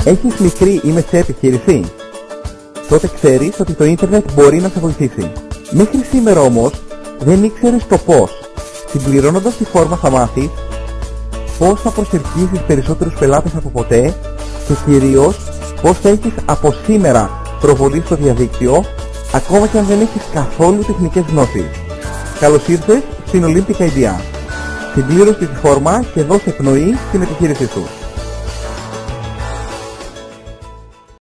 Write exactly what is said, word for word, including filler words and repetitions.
Έχεις μικρή ή μεσαία επιχείρηση? Τότε ξέρεις ότι το ίντερνετ μπορεί να σε βοηθήσει. Μέχρι σήμερα όμως δεν ήξερες το πώς. Συμπληρώνοντας τη φόρμα θα μάθεις πώς θα προσελκύσεις περισσότερους πελάτες από ποτέ και κυρίως πώς θα έχεις από σήμερα προβολή στο διαδίκτυο, ακόμα και αν δεν έχεις καθόλου τεχνικές γνώσεις. Καλώς ήρθες στην Olympic Idea. Συμπλήρωσε τη φόρμα και δώσε πνοή στην επιχείρησή σου.